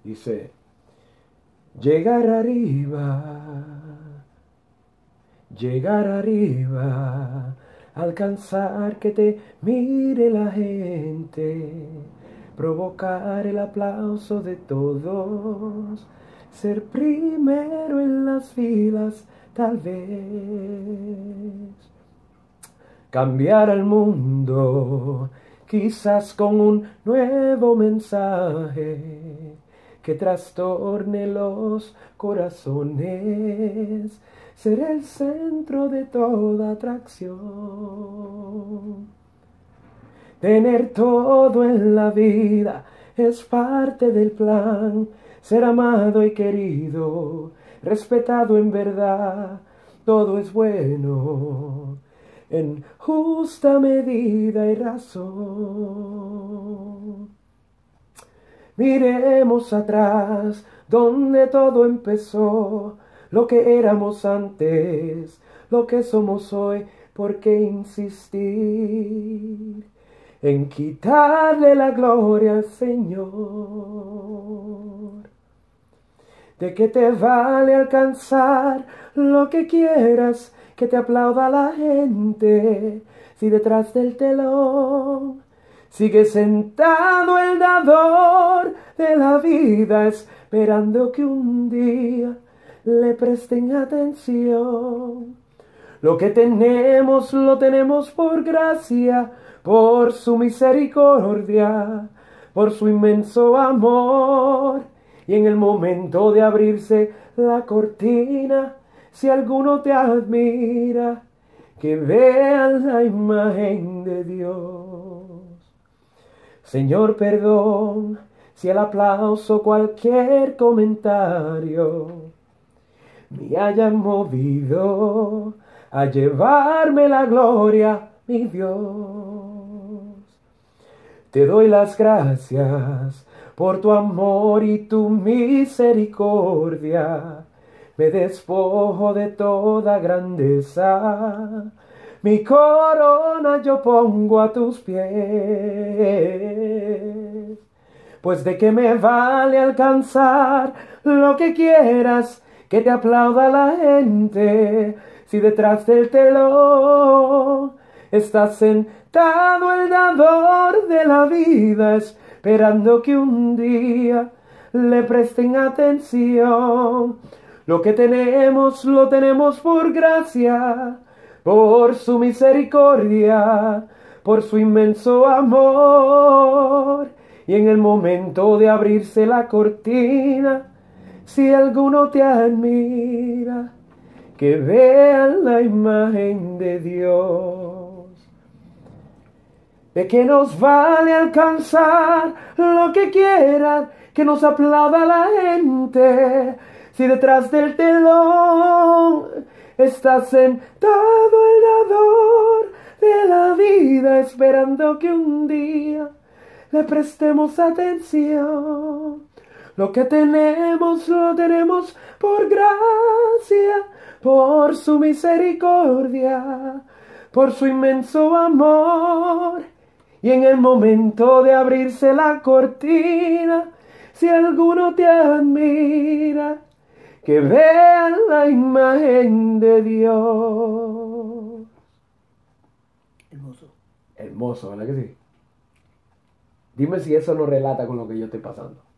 Dice, llegar arriba, alcanzar que te mire la gente, provocar el aplauso de todos, ser primero en las filas, tal vez. Cambiar al mundo, quizás con un nuevo mensaje que trastorne los corazones, ser el centro de toda atracción. Tener todo en la vida es parte del plan, ser amado y querido, respetado en verdad, todo es bueno en justa medida y razón. Miremos atrás, donde todo empezó, lo que éramos antes, lo que somos hoy, ¿por qué insistir en quitarle la gloria al Señor? ¿De qué te vale alcanzar lo que quieras, que te aplauda la gente, si detrás del telón sigue sentado el dador de la vida, esperando que un día le presten atención? Lo que tenemos lo tenemos por gracia, por su misericordia, por su inmenso amor. Y en el momento de abrirse la cortina, si alguno te admira, que vean la imagen de Dios. Señor, perdón si el aplauso, cualquier comentario me haya movido a llevarme la gloria, mi Dios. Te doy las gracias por tu amor y tu misericordia. Me despojo de toda grandeza. Mi corona yo pongo a tus pies. Pues de qué me vale alcanzar lo que quieras, que te aplauda la gente, si detrás del telón está sentado el dador de la vida, esperando que un día le presten atención. Lo que tenemos lo tenemos por gracia, por su misericordia, por su inmenso amor. Y en el momento de abrirse la cortina, si alguno te admira, que vean la imagen de Dios. ¿De qué nos vale alcanzar lo que quieran, que nos aplauda la gente, si detrás del telón está sentado el dador de la vida, esperando que un día le prestemos atención? Lo que tenemos lo tenemos por gracia, por su misericordia, por su inmenso amor. Y en el momento de abrirse la cortina, si alguno te admira, que vean la imagen de Dios. Hermoso. Hermoso, ¿verdad que sí? Dime si eso no relata con lo que yo estoy pasando.